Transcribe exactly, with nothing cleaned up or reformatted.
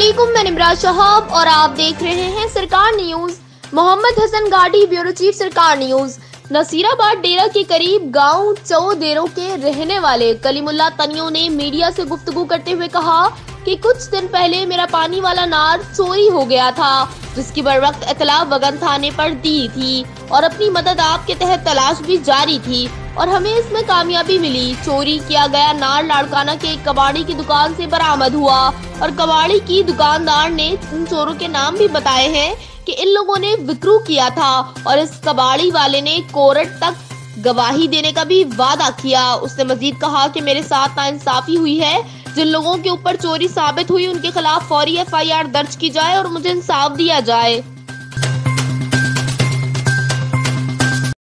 अस्सलामुअलैकुम, मैं निमराज शहाब और आप देख रहे हैं सरकार न्यूज। मोहम्मद हसन गाड़ी, bureau chief, Sarkar news. Nasirabad डेरा के करीब गांव चौदेरों के रहने वाले कलीमुल्लाह तनियों ने मीडिया से गुफ्तगू करते हुए कहा कि कुछ दिन पहले मेरा पानी वाला नार चोरी हो गया था, जिसकी बरवक्त इतला वगन थाने पर दी थी और अपनी मदद आपके तहत तलाश भी जारी थी और हमें इसमें कामयाबी मिली। चोरी किया गया नार लाड़काना के एक कबाड़ी की दुकान से बरामद हुआ और कबाड़ी की दुकानदार ने इन चोरों के नाम भी बताए हैं कि इन लोगों ने विक्रू किया था और इस कबाड़ी वाले ने कोर्ट तक गवाही देने का भी वादा किया। उसने मजीद कहा कि मेरे साथ नाइंसाफी हुई है, जिन लोगों के ऊपर चोरी साबित हुई उनके खिलाफ फौरी एफ आई आर दर्ज की जाए और मुझे इंसाफ दिया जाए।